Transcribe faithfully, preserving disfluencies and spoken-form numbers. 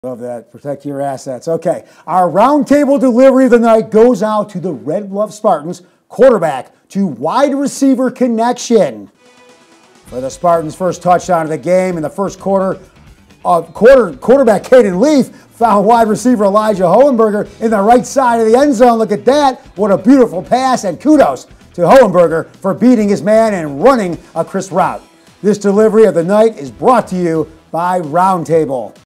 Love that. Protect your assets. Okay. Our roundtable delivery of the night goes out to the Red Bluff Spartans, quarterback to wide receiver connection. For the Spartans' first touchdown of the game in the first quarter, uh, quarter quarterback Caden Leaf found wide receiver Elijah Hohenberger in the right side of the end zone. Look at that. What a beautiful pass, and kudos to Hohenberger for beating his man and running a crisp route. This delivery of the night is brought to you by Roundtable.